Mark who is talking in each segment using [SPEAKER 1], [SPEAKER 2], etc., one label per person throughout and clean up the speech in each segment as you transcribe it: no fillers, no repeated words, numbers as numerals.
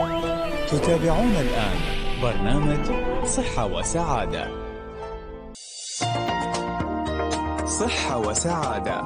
[SPEAKER 1] تتابعون الآن برنامج صحة وسعادة. صحة وسعادة.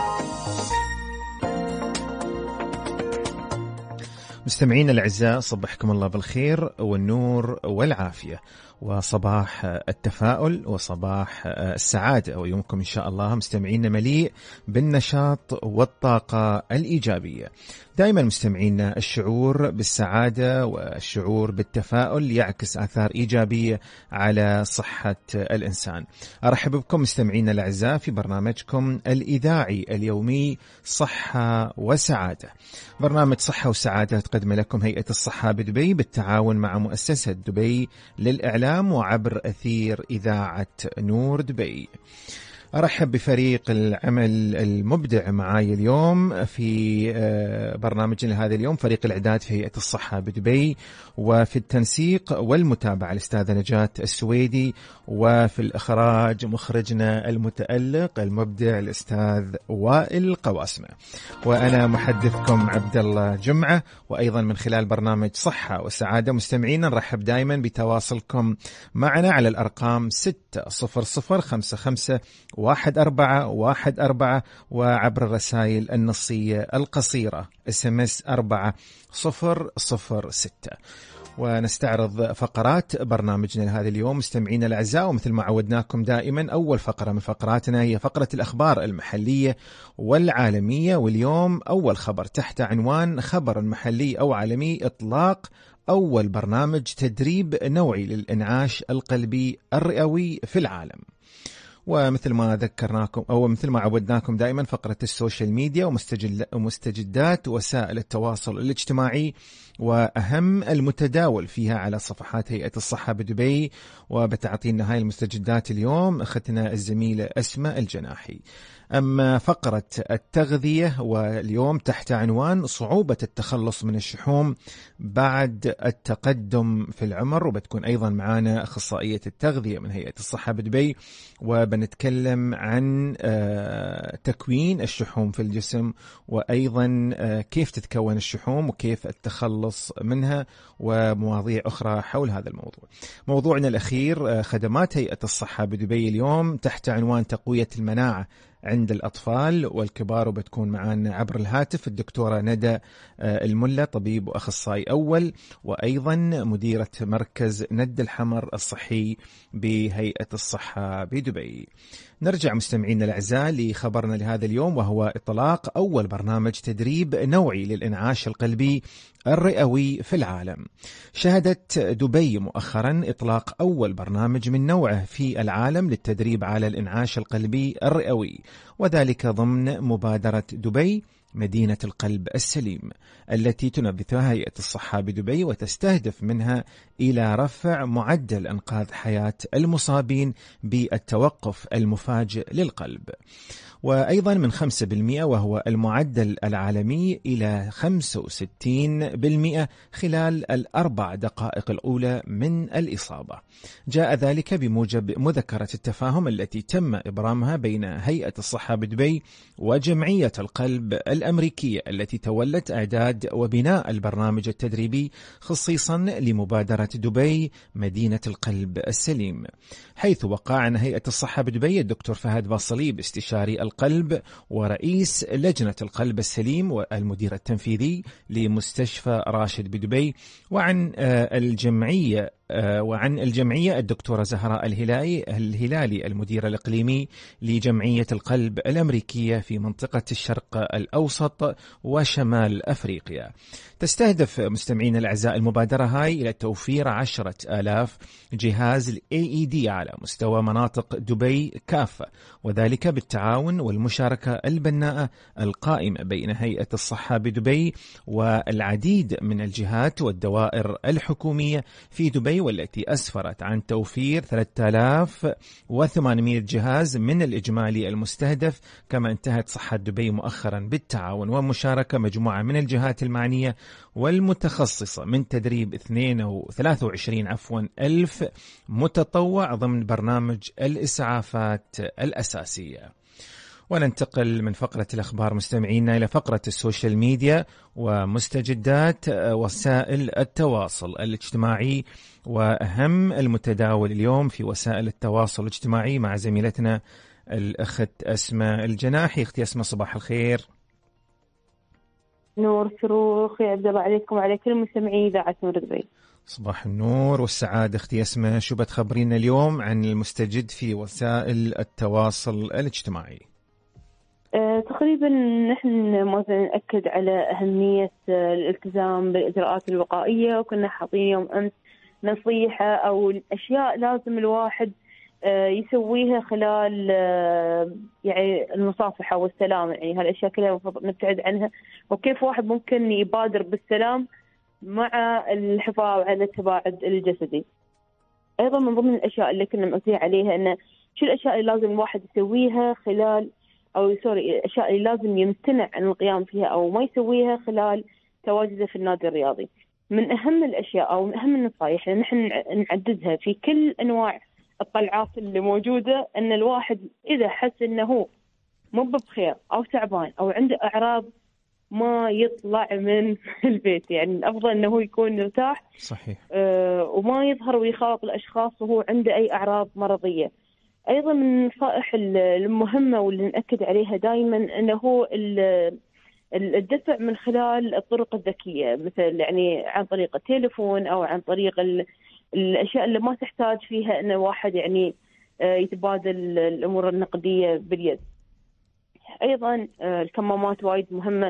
[SPEAKER 2] مستمعين الأعزاء، صبحكم الله بالخير والنور والعافية، وصباح التفاؤل وصباح السعادة، ويومكم إن شاء الله مستمعين مليء بالنشاط والطاقة الإيجابية. دائما مستمعين الشعور بالسعادة والشعور بالتفاؤل يعكس آثار إيجابية على صحة الإنسان. أرحب بكم مستمعين الأعزاء في برنامجكم الإذاعي اليومي صحة وسعادة. برنامج صحة وسعادة تقدم لكم هيئة الصحة بدبي بالتعاون مع مؤسسة دبي للإعلام وعبر أثير إذاعة نور دبي. أرحب بفريق العمل المبدع معاي اليوم في برنامجنا هذا اليوم، فريق الإعداد في هيئة الصحة بدبي، وفي التنسيق والمتابعة الأستاذة نجاة السويدي، وفي الإخراج مخرجنا المتألق المبدع الأستاذ وائل قواسمة، وأنا محدثكم عبد الله جمعة. وأيضا من خلال برنامج صحة وسعادة مستمعين نرحب دائما بتواصلكم معنا على الأرقام 600551414 وعبر الرسائل النصية القصيرة SMS 4006. ونستعرض فقرات برنامجنا لهذا اليوم مستمعين الأعزاء، ومثل ما عودناكم دائما أول فقرة من فقراتنا هي فقرة الأخبار المحلية والعالمية. واليوم أول خبر تحت عنوان خبر محلي أو عالمي: إطلاق أول برنامج تدريب نوعي للإنعاش القلبي الرئوي في العالم. ومثل ما ذكرناكم أو مثل ما عودناكم دائما فقرة السوشيال ميديا ومستجدات وسائل التواصل الاجتماعي وأهم المتداول فيها على صفحات هيئة الصحة بدبي. وبتعطينا هاي المستجدات اليوم أختنا الزميلة أسماء الجناحي. أما فقرة التغذية واليوم تحت عنوان صعوبة التخلص من الشحوم بعد التقدم في العمر، وبتكون أيضا معنا أخصائية التغذية من هيئة الصحة بدبي، وبنتكلم عن تكوين الشحوم في الجسم، وأيضا كيف تتكون الشحوم وكيف التخلص منها، ومواضيع أخرى حول هذا الموضوع. موضوعنا الأخير خدمات هيئة الصحة بدبي اليوم تحت عنوان تقوية المناعة عند الأطفال والكبار، وبتكون معنا عبر الهاتف الدكتورة ندى الملا، طبيب وأخصائي أول، وأيضا مديرة مركز ند الحمر الصحي بهيئة الصحة بدبي. نرجع مستمعين الأعزاء لخبرنا لهذا اليوم، وهو إطلاق أول برنامج تدريب نوعي للإنعاش القلبي الرئوي في العالم. شهدت دبي مؤخرا إطلاق أول برنامج من نوعه في العالم للتدريب على الإنعاش القلبي الرئوي، وذلك ضمن مبادرة دبي مدينة القلب السليم التي تنفذها هيئة الصحة بدبي، وتستهدف منها إلى رفع معدل إنقاذ حياة المصابين بالتوقف المفاجئ للقلب، وأيضا من 5% وهو المعدل العالمي إلى 65% خلال الأربع دقائق الأولى من الإصابة. جاء ذلك بموجب مذكرة التفاهم التي تم إبرامها بين هيئة الصحة بدبي وجمعية القلب الأمريكية التي تولت إعداد وبناء البرنامج التدريبي خصيصا لمبادرة دبي مدينة القلب السليم، حيث وقع عن هيئة الصحة بدبي الدكتور فهد باصليب استشاري القلب ورئيس لجنة القلب السليم والمدير التنفيذي لمستشفى راشد بدبي، وعن الجمعية الدكتورة زهراء الهلالي المدير الإقليمي لجمعية القلب الأمريكية في منطقة الشرق الأوسط وشمال أفريقيا. تستهدف مستمعين الأعزاء المبادرة هاي إلى توفير 10,000 جهاز AED على مستوى مناطق دبي كافة، وذلك بالتعاون والمشاركة البناءة القائمة بين هيئة الصحة بدبي والعديد من الجهات والدوائر الحكومية في دبي، والتي أسفرت عن توفير 3800 جهاز من الإجمالي المستهدف. كما انتهت صحة دبي مؤخرا بالتعاون ومشاركة مجموعة من الجهات المعنية والمتخصصة من تدريب 23,000 متطوع ضمن برنامج الإسعافات الأساسية. وننتقل من فقرة الأخبار مستمعينا إلى فقرة السوشيال ميديا ومستجدات وسائل التواصل الاجتماعي وأهم المتداول اليوم في وسائل التواصل الاجتماعي مع زميلتنا الأخت أسماء الجناحي. أختي أسماء صباح الخير.
[SPEAKER 3] نور شروق يا عبد الله عليكم وعلى كل مستمعي إذاعة نور دبي.
[SPEAKER 2] صباح النور والسعادة أختي أسماء، شو بتخبرينا اليوم عن المستجد في وسائل التواصل الاجتماعي؟
[SPEAKER 3] تقريبا نحن مثلا نأكد على أهمية الالتزام بالإجراءات الوقائية، وكنا حاطين يوم أمس نصيحة أو أشياء لازم الواحد يسويها خلال يعني المصافحة والسلام، يعني هالأشياء كلها المفروض نبتعد عنها، وكيف واحد ممكن يبادر بالسلام مع الحفاظ على التباعد الجسدي. أيضا من ضمن الأشياء اللي كنا مأكدين عليها أن شو الأشياء اللي لازم الواحد يسويها خلال الأشياء اللي لازم يمتنع عن القيام فيها أو ما يسويها خلال تواجده في النادي الرياضي. من أهم الأشياء أو من أهم النصائح اللي نحن نعددها في كل أنواع الطلعات اللي موجودة، أن الواحد إذا حس أنه مو بخير أو تعبان أو عنده أعراض ما يطلع من البيت، يعني الأفضل أنه يكون مرتاح.
[SPEAKER 2] صحيح.
[SPEAKER 3] وما يظهر ويخالط الأشخاص وهو عنده أي أعراض مرضية. أيضا من النصائح المهمة واللي نأكد عليها دائما أنه الدفع من خلال الطرق الذكية، مثل يعني عن طريق التليفون أو عن طريق الأشياء اللي ما تحتاج فيها أن واحد يعني يتبادل الأمور النقدية باليد. أيضا الكمامات وايد مهمة،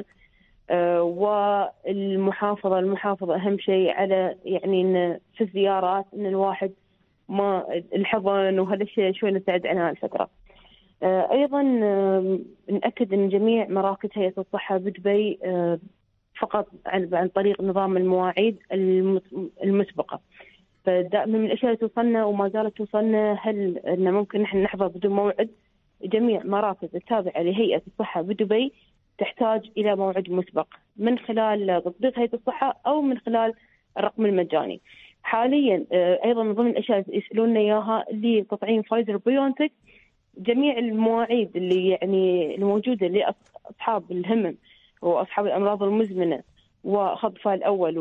[SPEAKER 3] والمحافظة أهم شيء على يعني إن في الزيارات إن الواحد ما الحضن وهذا الشيء شوي نبتعد عنها الفترة. أيضا نأكد أن جميع مراكز هيئة الصحة بدبي فقط عن طريق نظام المواعيد المسبقة. فدائما من الأشياء اللي توصلنا وما زالت توصلنا هل أن ممكن نحن نحضر بدون موعد. جميع مراكز التابعة لهيئة الصحة بدبي تحتاج إلى موعد مسبق من خلال تطبيق هيئة الصحة أو من خلال الرقم المجاني. حاليا أيضا من ضمن الأشياء اللي يسألوننا إياها اللي تطعيم فايزر بيونتك، جميع المواعيد اللي يعني الموجودة لأصحاب الهمم وأصحاب الأمراض المزمنة وخطفها الأول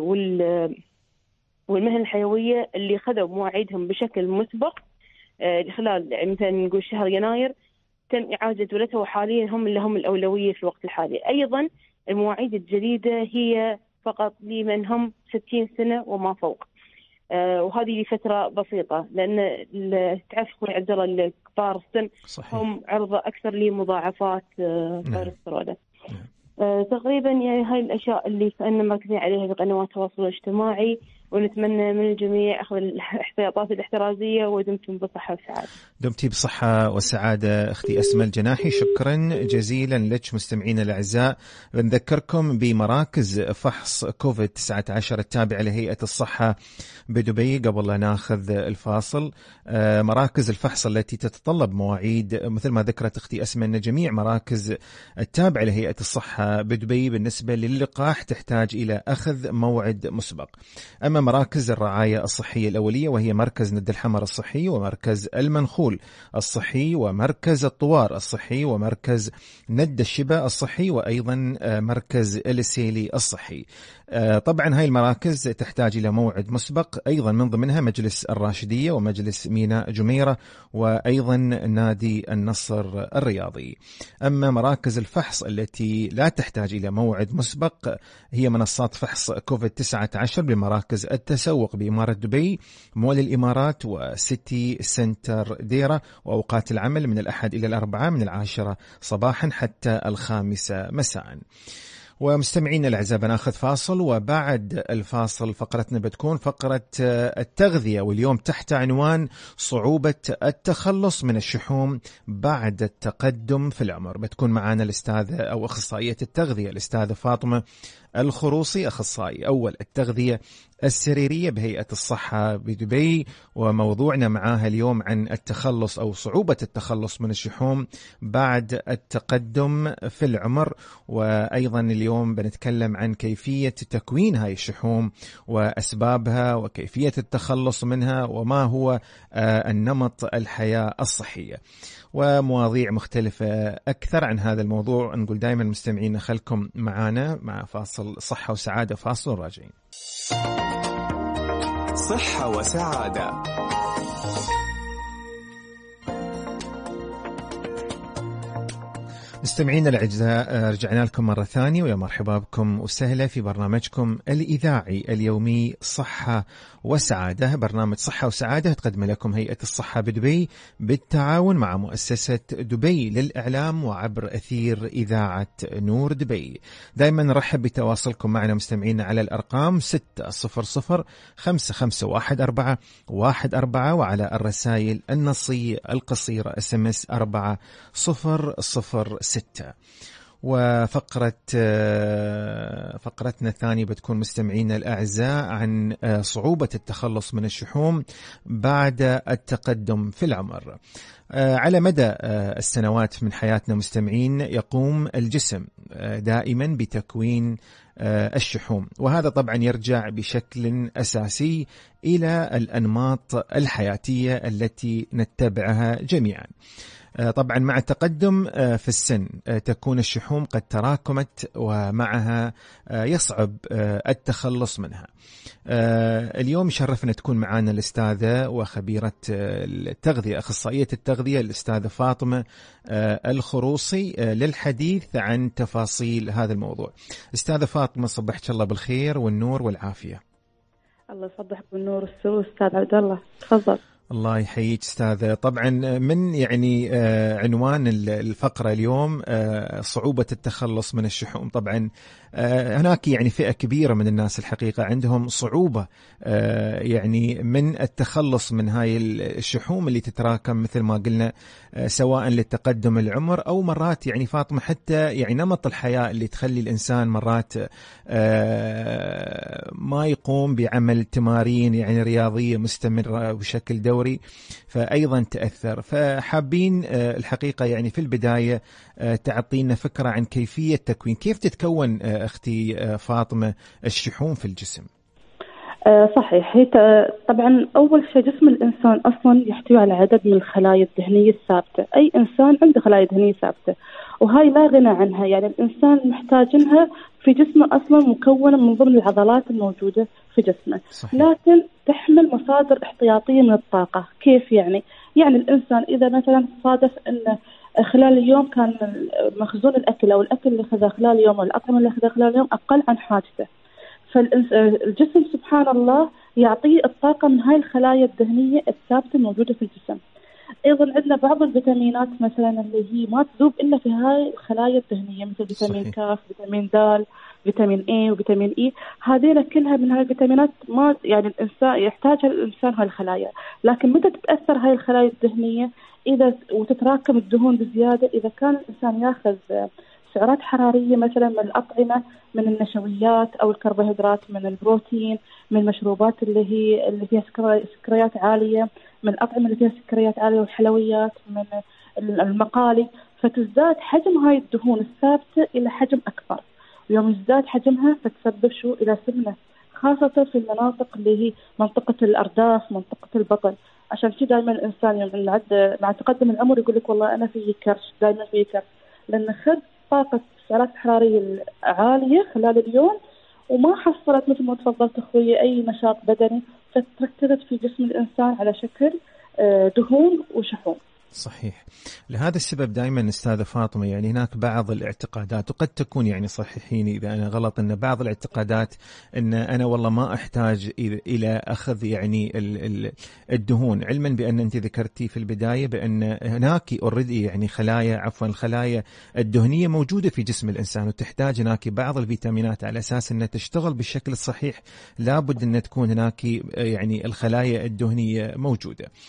[SPEAKER 3] والمهن الحيوية اللي خذوا مواعيدهم بشكل مسبق خلال يعني مثلا نقول شهر يناير تم إعادة جدولتها، وحاليا هم الأولوية في الوقت الحالي. أيضا المواعيد الجديدة هي فقط لمن هم 60 سنة وما فوق، وهذه لفترة بسيطة لأن تعرف أخوي عبد الله الكبار السن هم عرضة أكثر لمضاعفات فيروس كورونا. تقريبا يعني هاي الأشياء اللي كنا مركزين عليها بقنوات التواصل الاجتماعي، ونتمنى من الجميع أخذ الاحتياطات الاحترازية ودمتم بصحة وسعادة.
[SPEAKER 2] دمتي بصحة وسعادة أختي أسماء الجناحي، شكرا جزيلا لك. مستمعين الأعزاء بنذكركم بمراكز فحص كوفيد-19 التابعة لهيئة الصحة بدبي قبل لا ناخذ الفاصل. مراكز الفحص التي تتطلب مواعيد مثل ما ذكرت أختي أسماء أن جميع مراكز التابعة لهيئة الصحة بدبي بالنسبة للقاح تحتاج إلى أخذ موعد مسبق. أما مراكز الرعاية الصحية الأولية وهي مركز ند الحمر الصحي ومركز المنخول الصحي ومركز الطوار الصحي ومركز ند الشبا الصحي وأيضا مركز السيلي الصحي. طبعا هاي المراكز تحتاج إلى موعد مسبق، أيضا من ضمنها مجلس الراشدية ومجلس ميناء جميرة وأيضا نادي النصر الرياضي. أما مراكز الفحص التي لا تحتاج إلى موعد مسبق هي منصات فحص كوفيد-19 بمراكز التسوق بإمارة دبي، مول الإمارات، وسيتي سنتر ديرة، وأوقات العمل من الأحد إلى الأربعاء من 10 صباحا حتى 5 مساء. ومستمعين الأعزاء بناخذ فاصل، وبعد الفاصل فقرتنا بتكون فقرة التغذية، واليوم تحت عنوان صعوبة التخلص من الشحوم بعد التقدم في العمر. بتكون معنا الأستاذة أو أخصائية التغذية الأستاذة فاطمة الخروصي، أخصائي أول التغذية السريرية بهيئة الصحة بدبي. وموضوعنا معاها اليوم عن التخلص أو صعوبة التخلص من الشحوم بعد التقدم في العمر. وأيضا اليوم بنتكلم عن كيفية تكوين هاي الشحوم وأسبابها وكيفية التخلص منها وما هو النمط الحياة الصحية، ومواضيع مختلفة أكثر عن هذا الموضوع. نقول دائما مستمعين خلكم معانا مع فاصل صحة وسعادة، فاصل راجعين.
[SPEAKER 1] صحة وسعادة.
[SPEAKER 2] مستمعينا الأعزاء، رجعنا لكم مرة ثانية ويا مرحبا بكم وسهلا في برنامجكم الإذاعي اليومي صحة وسعادة. برنامج صحة وسعادة تقدم لكم هيئة الصحة بدبي بالتعاون مع مؤسسة دبي للإعلام وعبر أثير إذاعة نور دبي. دائما نرحب بتواصلكم معنا مستمعينا على الأرقام 600-551-414 وعلى الرسائل النصية القصيرة SMS 4006. وفقرتنا الثانية بتكون مستمعينا الأعزاء عن صعوبة التخلص من الشحوم بعد التقدم في العمر. على مدى السنوات من حياتنا مستمعين يقوم الجسم دائما بتكوين الشحوم، وهذا طبعا يرجع بشكل أساسي إلى الأنماط الحياتية التي نتبعها جميعا. طبعا مع التقدم في السن تكون الشحوم قد تراكمت ومعها يصعب التخلص منها. اليوم شرفنا تكون معنا الأستاذة وخبيرة التغذية، أخصائية التغذية الأستاذة فاطمة الخروصي للحديث عن تفاصيل هذا الموضوع. أستاذة فاطمة، صبحك الله بالخير والنور والعافية.
[SPEAKER 4] الله يصبحك بالنور والسرور أستاذ عبد الله، تفضل.
[SPEAKER 2] الله يحييك أستاذة. طبعا من يعني عنوان الفقرة اليوم صعوبة التخلص من الشحوم. طبعا هناك يعني فئة كبيرة من الناس الحقيقة عندهم صعوبة يعني من التخلص من هاي الشحوم اللي تتراكم مثل ما قلنا، سواء للتقدم العمر أو مرات يعني فاطمة حتى يعني نمط الحياة اللي تخلي الإنسان مرات ما يقوم بعمل تمارين يعني رياضية مستمرة بشكل دوري، فأيضا تأثر. فحابين الحقيقة يعني في البداية تعطينا فكرة عن كيفية تكوين، كيف تتكون أختي فاطمة الشحوم في الجسم؟
[SPEAKER 4] صحيح. هي طبعا أول شيء جسم الإنسان أصلا يحتوي على عدد من الخلايا الدهنية الثابتة. أي إنسان عنده خلايا دهنية ثابتة وهاي لا غنى عنها، يعني الإنسان محتاجها في جسمه أصلا، مكونة من ضمن العضلات الموجودة في جسمه. صحيح. لكن تحمل مصادر احتياطية من الطاقة. كيف يعني الإنسان إذا مثلا صادف أن خلال اليوم كان مخزون الأكل أو الأكل اللي أخذه خلال اليوم والأطعمة اللي أخذها خلال اليوم أقل عن حاجته، فالجسم سبحان الله يعطيه الطاقة من هاي الخلايا الدهنية الثابتة الموجودة في الجسم. أيضا عندنا بعض الفيتامينات مثلا اللي هي ما تذوب إلا في هاي الخلايا الدهنية، مثل فيتامين كاف، فيتامين د، فيتامين اي وفيتامين اي. هذه كلها من هاي الفيتامينات ما يعني الإنسان يحتاجها الإنسان هاي الخلايا. لكن متى تتأثر هاي الخلايا الدهنية؟ إذا وتتراكم الدهون بزيادة، إذا كان الإنسان ياخذ سعرات حرارية مثلا من الأطعمة، من النشويات أو الكربوهيدرات، من البروتين، من المشروبات اللي فيها سكريات عالية، من الأطعمة اللي فيها سكريات عالية والحلويات، من المقالي، فتزداد حجم هاي الدهون الثابتة إلى حجم أكبر. ويوم يزداد حجمها فتسبب إلى سمنة، خاصة في المناطق اللي هي منطقة الأرداف، منطقة البطن. عشان كذا دائما الإنسان مع تقدم العمر يقول لك والله أنا فيه كرش، دائما فيه كرش، لأن خذ طاقة السعرات الحرارية عالية خلال اليوم وما حصلت مثل ما تفضلت أخوي أي نشاط بدني، فتركزت في جسم الإنسان على شكل دهون وشحوم.
[SPEAKER 2] صحيح. لهذا السبب دائما أستاذة فاطمة يعني هناك بعض الاعتقادات، وقد تكون يعني صححيني إذا أنا غلط، أن بعض الاعتقادات أن أنا والله ما أحتاج إلى أخذ يعني الدهون، علما بأن أنت ذكرتي في البداية بأن هناك أوريدي يعني الخلايا الدهنية موجودة في جسم الإنسان، وتحتاج هناك بعض الفيتامينات على أساس أنها تشتغل بالشكل الصحيح، لابد أن تكون هناك يعني الخلايا الدهنية موجودة.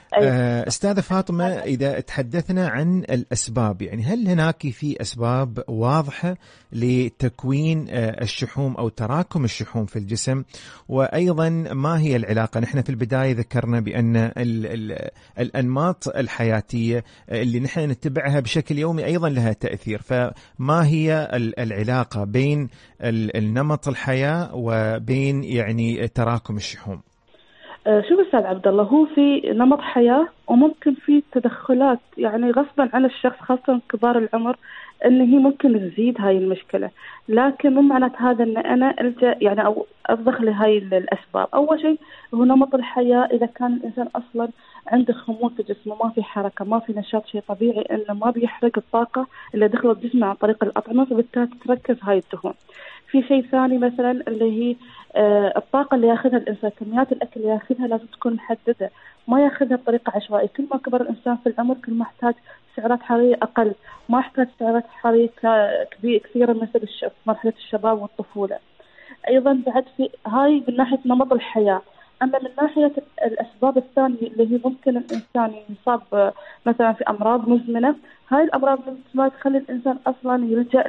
[SPEAKER 2] أستاذة فاطمة، إذا تحدثنا عن الأسباب، يعني هل هناك في أسباب واضحة لتكوين الشحوم أو تراكم الشحوم في الجسم؟ وأيضا ما هي العلاقة؟ نحن في البداية ذكرنا بأن الأنماط الحياتية اللي نحن نتبعها بشكل يومي أيضا لها تأثير، فما هي العلاقة بين النمط الحياة وبين يعني تراكم الشحوم؟
[SPEAKER 4] شوف أستاذ عبد الله، هو في نمط حياة وممكن في تدخلات يعني غصبا عن الشخص خاصة كبار العمر إن هي ممكن تزيد هاي المشكلة، لكن مو معنات هذا إن أنا ألجأ يعني أو أفضخ لهاي الأسباب. أول شيء هو نمط الحياة، إذا كان الإنسان أصلا عنده خمول في جسمه، ما في حركة، ما في نشاط، شيء طبيعي إنه ما بيحرق الطاقة اللي دخلت جسمه عن طريق الأطعمة، فبالتالي تتركز هاي الدهون. في شيء ثاني مثلا اللي هي الطاقة اللي ياخذها الإنسان، كميات الأكل اللي ياخذها لازم تكون محددة، ما ياخذها بطريقة عشوائية. كل ما كبر الإنسان في العمر كل ما احتاج سعرات حرارية أقل، ما احتاج سعرات حرارية كثيرة مثل مرحلة الشباب والطفولة. أيضا بعد في هاي من ناحية نمط الحياة. أما من ناحية الأسباب الثانية اللي هي ممكن الإنسان يصاب مثلا في أمراض مزمنة، هاي الأمراض المزمنة تخلي الإنسان أصلا يلجأ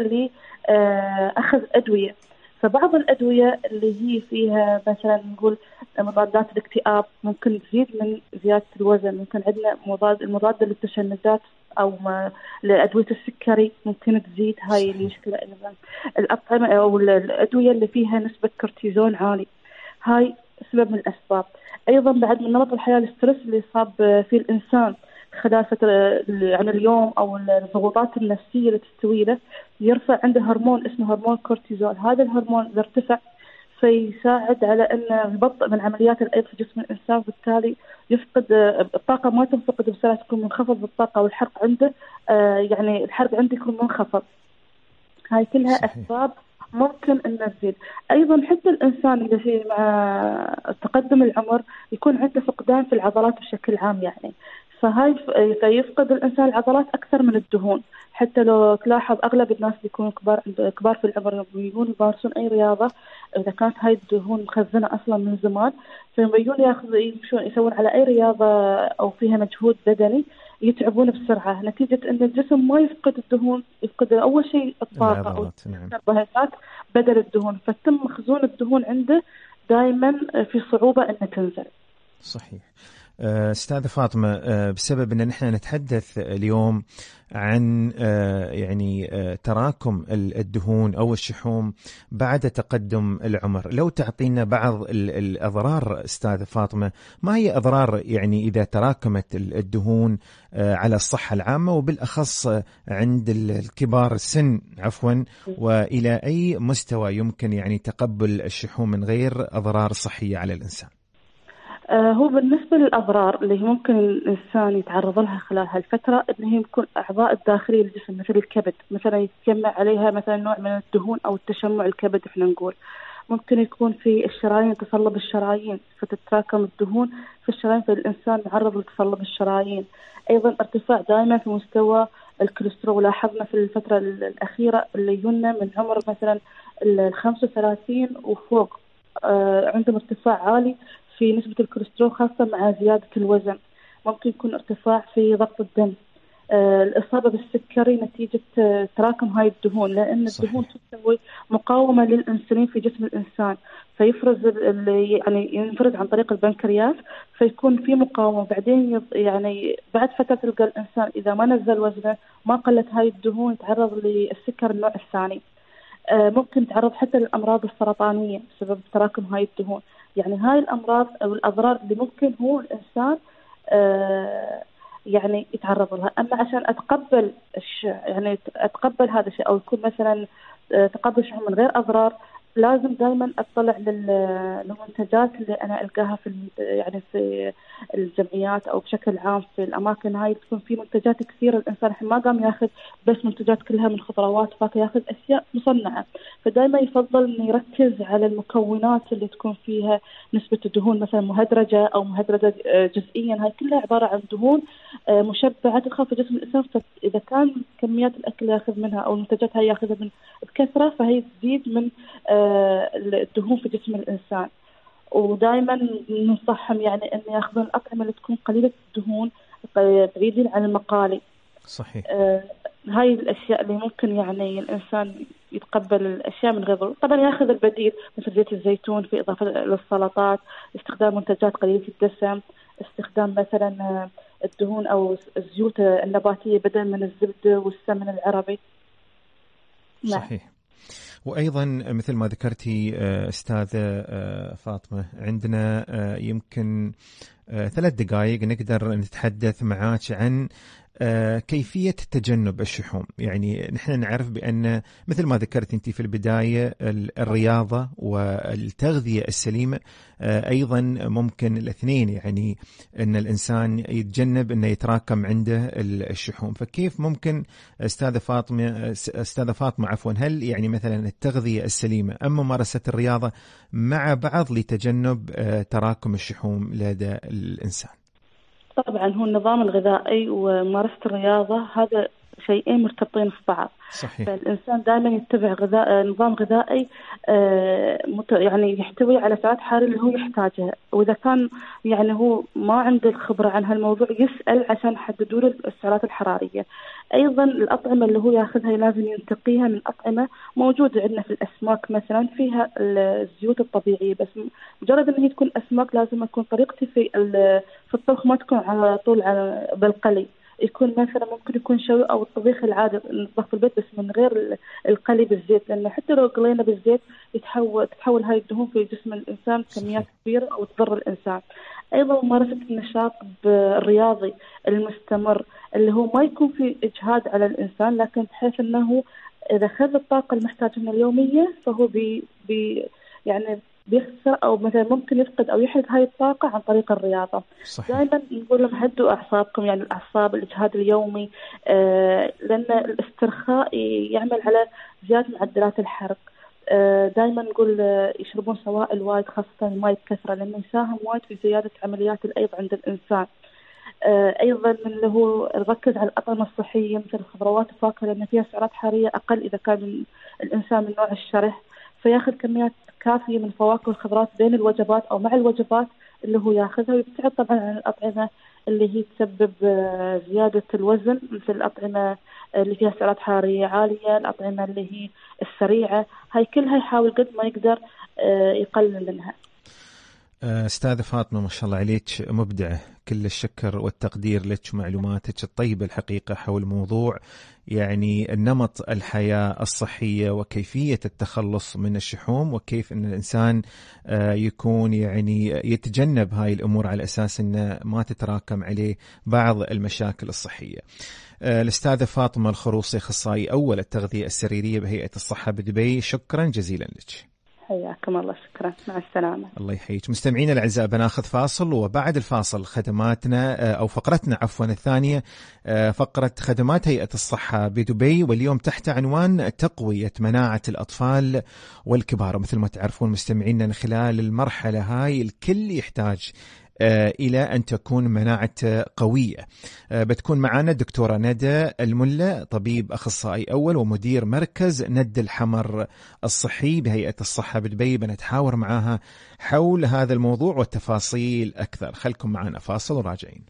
[SPEAKER 4] لأخذ أدوية. فبعض الأدوية اللي هي فيها مثلا نقول مضادات الاكتئاب ممكن تزيد من زيادة الوزن. ممكن عندنا المضاد للتشنجات أو لأدوية السكري ممكن تزيد هاي المشكلة. أيضا الأطعمة أو الأدوية اللي فيها نسبة كورتيزون عالي، هاي سبب من الأسباب. أيضا بعد من نمط الحياة الاسترس اللي يصاب فيه الإنسان خلال فترة عن اليوم أو الضغوطات النفسية اللي تستوي له، يرفع عنده هرمون اسمه هرمون كورتيزول. هذا الهرمون إذا ارتفع فيساعد على أن يبطئ من عمليات الأيض في جسم الإنسان، بالتالي يفقد الطاقة، ما تنفقد بسرعة، تكون منخفض بالطاقة والحرق عنده يعني الحرق عنده يكون منخفض. هاي كلها
[SPEAKER 2] صحيح.
[SPEAKER 4] أسباب ممكن أن تزيد. أيضا حتى الإنسان اللي في مع تقدم العمر يكون عنده فقدان في العضلات بشكل عام يعني، فيفقد الإنسان العضلات أكثر من الدهون. حتى لو تلاحظ أغلب الناس بيكونوا كبار في العمر بيجون يمارسون أي رياضة، إذا كانت هاي الدهون مخزنة أصلا من زمان، فيجون يسوون على أي رياضة أو فيها مجهود بدني يتعبون بسرعة، نتيجة أن الجسم ما يفقد الدهون، يفقد أول شيء الطاقة أو الكربوهيدرات بدل الدهون، فتم مخزون الدهون عنده دائما في صعوبة أن تنزل.
[SPEAKER 2] صحيح. أستاذة فاطمة، بسبب أن نحن نتحدث اليوم عن يعني تراكم الدهون أو الشحوم بعد تقدم العمر، لو تعطينا بعض الأضرار أستاذة فاطمة، ما هي أضرار يعني إذا تراكمت الدهون على الصحة العامة وبالأخص عند الكبار السن عفوا، وإلى أي مستوى يمكن يعني تقبل الشحوم من غير أضرار صحية على الإنسان؟
[SPEAKER 4] هو بالنسبة للأضرار اللي ممكن الإنسان يتعرض لها خلال هالفترة، إن هي يكون أعضاء الداخلية للجسم مثل الكبد مثلا يتجمع عليها مثلا نوع من الدهون أو التشمع الكبد إحنا نقول. ممكن يكون في الشرايين تصلب الشرايين، فتتراكم الدهون في الشرايين فالإنسان معرض لتصلب الشرايين. أيضا ارتفاع دائما في مستوى الكوليسترول، لاحظنا في الفترة الأخيرة اللي يجونا من عمر مثلا 35 وفوق عندهم ارتفاع عالي في نسبة الكوليسترول خاصة مع زيادة الوزن. ممكن يكون ارتفاع في ضغط الدم، الإصابة بالسكري نتيجة تراكم هاي الدهون، لأن الدهون تسوي مقاومة للأنسولين في جسم الإنسان، فيفرز يعني ينفرز عن طريق البنكرياس، فيكون في مقاومة. بعدين يعني بعد فترة تلقى الإنسان إذا ما نزل وزنه ما قلت هاي الدهون يتعرض للسكر النوع الثاني. ممكن يتعرض حتى للأمراض السرطانية بسبب تراكم هاي الدهون. يعني هاي الأمراض أو الأضرار اللي ممكن هو الإنسان يعني يتعرض لها. أما عشان أتقبل يعني أتقبل هذا الشيء أو يكون مثلا تقبل شيء من غير أضرار، لازم دائما أطلع للمنتجات اللي أنا ألقاها في يعني في الجمعيات أو بشكل عام في الأماكن هاي، تكون في منتجات كثيرة. الإنسان ما قام ياخذ بس منتجات كلها من خضروات فاكهة، ياخذ أشياء مصنعة، فدائما يفضل إنه يركز على المكونات اللي تكون فيها نسبة الدهون مثلا مهدرجة أو مهدرجة جزئيا. هاي كلها عبارة عن دهون مشبعة تدخل في جسم الإنسان، فإذا كان كميات الأكل ياخذ منها أو المنتجات هاي ياخذها من بكثرة فهي تزيد من الدهون في جسم الإنسان. ودائما ننصحهم يعني أن يأخذون الأطعمة اللي تكون قليلة الدهون، بعيدين عن المقالي.
[SPEAKER 2] صحيح.
[SPEAKER 4] هاي الأشياء اللي ممكن يعني الإنسان يتقبل الأشياء من غير، طبعا يأخذ البديل مثل زيت الزيتون في إضافة للسلطات، استخدام منتجات قليلة الدسم، استخدام مثلا الدهون أو الزيوت النباتية بدل من الزبدة والسمن العربي.
[SPEAKER 2] صحيح. وأيضا مثل ما ذكرتي أستاذة فاطمة، عندنا يمكن 3 دقائق نقدر نتحدث معاك عن كيفية تجنب الشحوم. يعني نحن نعرف بأن مثل ما ذكرت أنت في البداية الرياضة والتغذية السليمة أيضا ممكن الاثنين، يعني أن الإنسان يتجنب أنه يتراكم عنده الشحوم. فكيف ممكن أستاذة فاطمة عفوا، هل يعني مثلا التغذية السليمة أم ممارسة الرياضة مع بعض لتجنب تراكم الشحوم لدى الإنسان؟
[SPEAKER 4] طبعا هو النظام الغذائي وممارسة الرياضة هذا شيئين مرتبطين في بعض.
[SPEAKER 2] صحيح.
[SPEAKER 4] فالإنسان دائما يتبع نظام غذائي يعني يحتوي على سعرات حرارية اللي هو يحتاجها، وإذا كان يعني هو ما عنده الخبرة عن هالموضوع يسأل عشان يحددوا له السعرات الحرارية. أيضا الأطعمة اللي هو ياخذها لازم ينتقيها من أطعمة موجودة عندنا في الأسماك مثلا فيها الزيوت الطبيعية، بس مجرد أن هي تكون أسماك لازم تكون طريقتي في الطبخ ما تكون على طول بالقلي، يكون مثلا ممكن يكون شوي أو الطبيخ العادي نطبخ في البيت بس من غير القلي بالزيت، لأنه حتى لو قلينا بالزيت تتحول هاي الدهون في جسم الإنسان كميات كبيرة أو تضر الإنسان. أيضا ممارسة النشاط الرياضي المستمر اللي هو ما يكون في إجهاد على الإنسان، لكن بحيث أنه إذا خذ الطاقة المحتاجة من اليومية فهو يعني بيخسر أو مثلا ممكن يفقد أو يحرق هاي الطاقة عن طريق الرياضة. دائما نقول لهم هدوا أعصابكم، يعني الأعصاب الإجهاد اليومي لأن الاسترخاء يعمل على زيادة معدلات الحرق. دائما نقول يشربون سوائل وايد خاصة الماء بكثرة لأنه يساهم وايد في زيادة عمليات الأيض عند الإنسان. أيضا اللي هو نركز على الأطعمة الصحية مثل الخضروات والفواكه لأن فيها سعرات حرارية أقل إذا كان الإنسان من نوع الشره، فياخذ كميات كافية من الفواكه والخضروات بين الوجبات أو مع الوجبات اللي هو ياخذها، ويبتعد طبعا عن الأطعمة اللي هي تسبب زيادة الوزن مثل الأطعمة اللي فيها سعرات حرارية عالية، الأطعمة اللي هي السريعة، هاي كلها يحاول قد ما يقدر يقلل منها.
[SPEAKER 2] أستاذة فاطمة ما شاء الله عليك مبدعة، كل الشكر والتقدير لك ومعلوماتك الطيبة الحقيقة حول موضوع يعني النمط الحياة الصحية وكيفية التخلص من الشحوم وكيف أن الإنسان يكون يعني يتجنب هاي الأمور على أساس أنه ما تتراكم عليه بعض المشاكل الصحية. الأستاذة فاطمة الخروصي أخصائي أول التغذية السريرية بهيئة الصحة بدبي، شكرا جزيلا لك.
[SPEAKER 4] حياكم الله، شكرا، مع السلامة.
[SPEAKER 2] الله يحييك. مستمعين الأعزاء بناخذ فاصل، وبعد الفاصل خدماتنا أو فقرتنا عفوا الثانية فقرة خدمات هيئة الصحة بدبي، واليوم تحت عنوان تقوية مناعة الأطفال والكبار. مثل ما تعرفون مستمعينا خلال المرحلة هاي الكل يحتاج إلى أن تكون مناعة قوية. بتكون معنا الدكتورة ندى الملا، طبيب أخصائي أول ومدير مركز ند الحمر الصحي بهيئة الصحة بدبي. بنتحاور معها حول هذا الموضوع والتفاصيل أكثر. خلكم معنا فاصل وراجعين.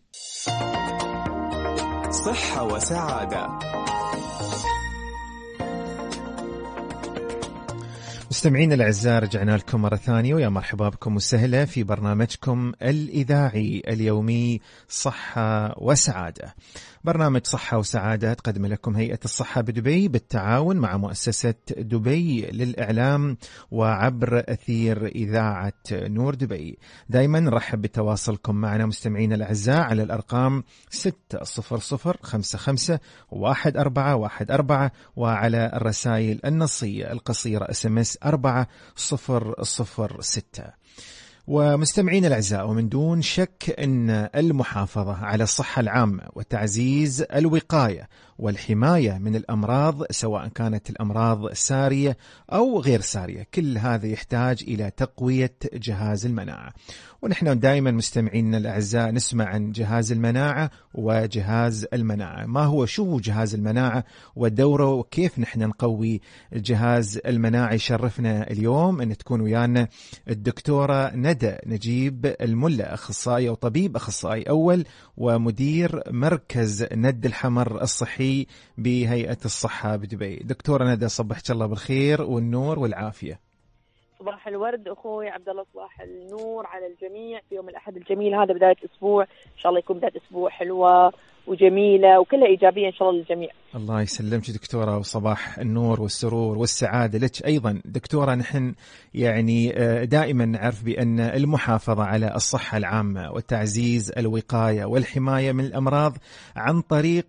[SPEAKER 1] صحة وسعادة.
[SPEAKER 2] مستمعين الأعزاء رجعنا لكم مرة ثانية ويا مرحبا بكم وسهلا في برنامجكم الإذاعي اليومي صحة وسعادة. برنامج صحة وسعادة تقدم لكم هيئة الصحة بدبي بالتعاون مع مؤسسة دبي للإعلام وعبر أثير إذاعة نور دبي. دايما نرحب بتواصلكم معنا مستمعين الأعزاء على الأرقام 600551414 وعلى الرسائل النصية القصيرة SMS 4006. ومستمعين الأعزاء، ومن دون شك أن المحافظة على الصحة العامة وتعزيز الوقاية والحماية من الأمراض سواء كانت الأمراض سارية أو غير سارية، كل هذا يحتاج إلى تقوية جهاز المناعة. ونحن دائما مستمعين الأعزاء نسمع عن جهاز المناعة وجهاز المناعة. ما هو شو جهاز المناعة ودوره وكيف نحن نقوي جهاز المناعة؟ يشرفنا اليوم أن تكون ويانا الدكتورة ندى ندى نجيب الملا، أخصائي أو طبيب أخصائي أول ومدير مركز ند الحمر الصحي بهيئة الصحة بدبي. دكتورة ندى، صبحت الله بالخير والنور والعافية.
[SPEAKER 5] صباح الورد أخوي عبد الله، صباح النور على الجميع في يوم الأحد الجميل هذا، بداية أسبوع إن شاء الله يكون بداية أسبوع حلوة وجميلة وكلها إيجابية إن شاء الله للجميع.
[SPEAKER 2] الله يسلمك دكتورة، وصباح النور والسرور والسعادة لك أيضا. دكتورة، نحن يعني دائما نعرف بأن المحافظة على الصحة العامة وتعزيز الوقاية والحماية من الأمراض عن طريق